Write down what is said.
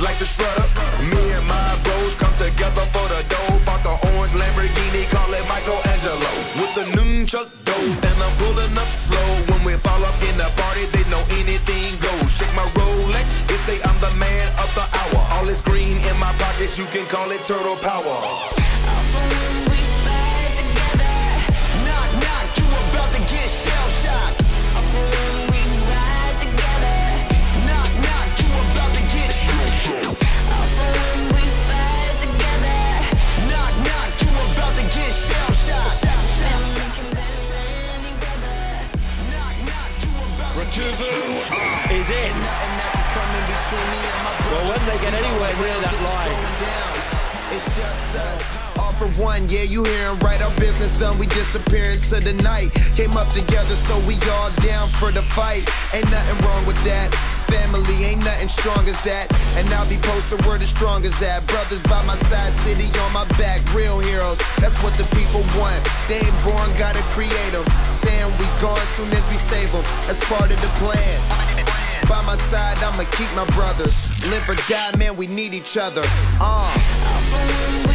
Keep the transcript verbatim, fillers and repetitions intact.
like the shredder. Me and my bros come together for the dough. Bought the orange Lamborghini, call it Michelangelo. With the nunchuck dough, and I'm pulling up slow. When we fall up in the party, they know anything goes. Shake my Rolex, they say I'm the man of the hour. All this green in my pockets, you can call it turtle power. Is in. Well, when they get anywhere near that line, it's just us. All for one, yeah, you hearin' right. Our business done, we disappearing to the night. Came up together, so we all down for the fight. Ain't nothing wrong with that. Family ain't nothing strong as that. And I'll be posted where the strong as that. Brothers by my side, city on my back. Real heroes, that's what the people want. They ain't born, gotta create them. Saying we gone soon as we save them. That's part of the plan. By my side, I'ma keep my brothers. Live or die, man, we need each other. Uh.